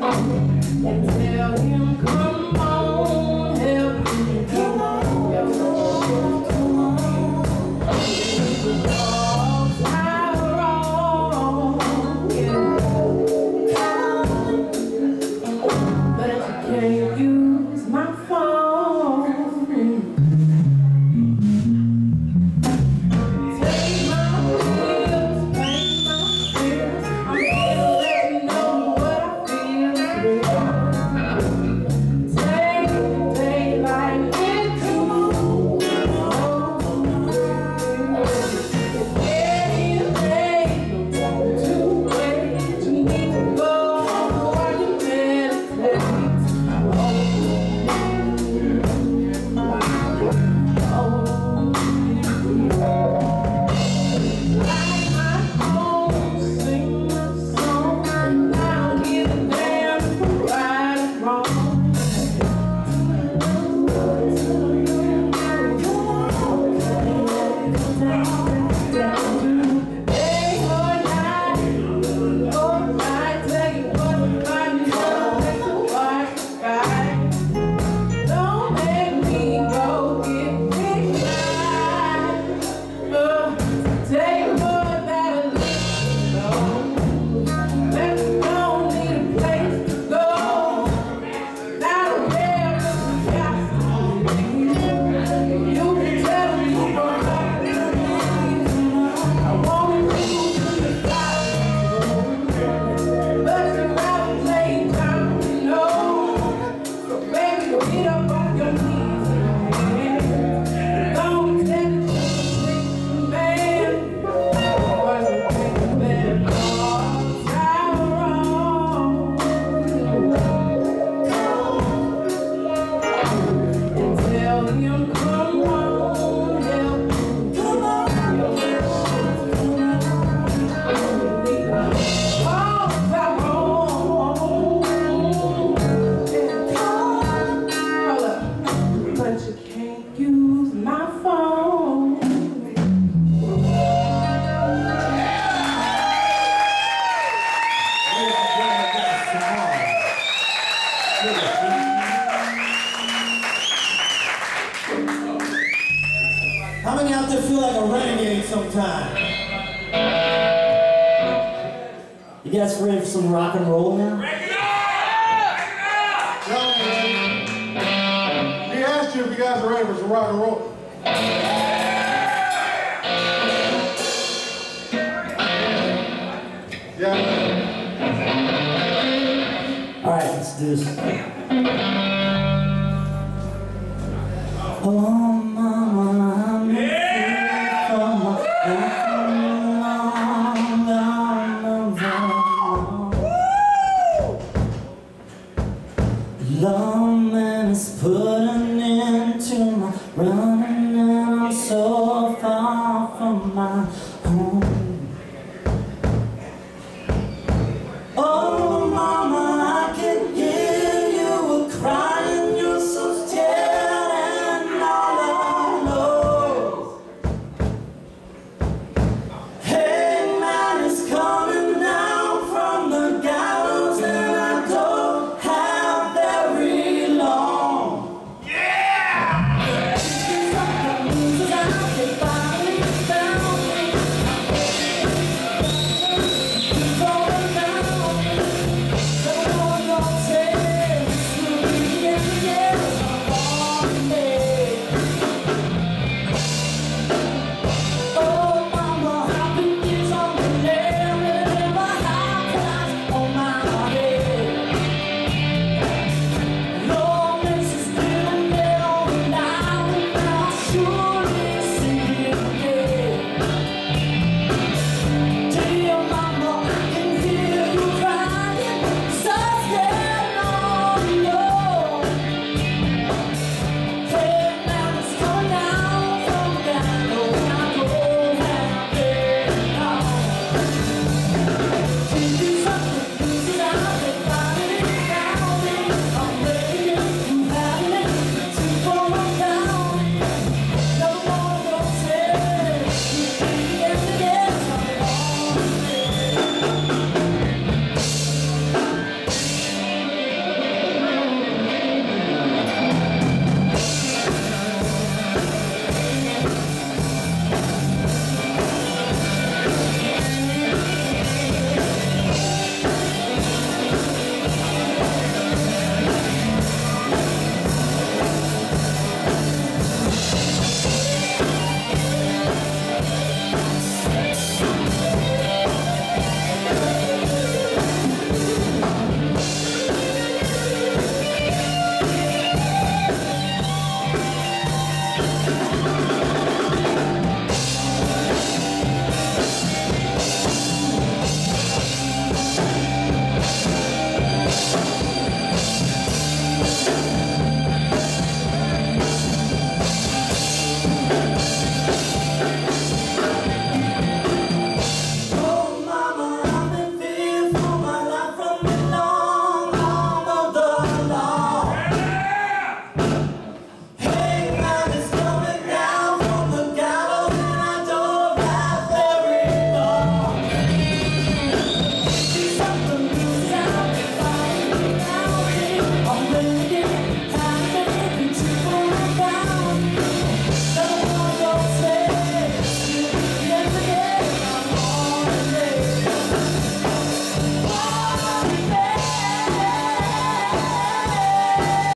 and tell him, come on, help me, come on, come on. Because I'm wrong, yeah. But you can't use my phone. Take my pills, paint my fears. I'm here to let you know what I feel is real. Take the daylight into anything to wait. You need to go while you meditate. How many out there feel like a renegade sometime? You guys ready for some rock and roll now? Break it up! Break it up! He asked you if you guys are ready for some rock and roll. Yeah. All right, let's do this. Oh, mama, I'm Long man is put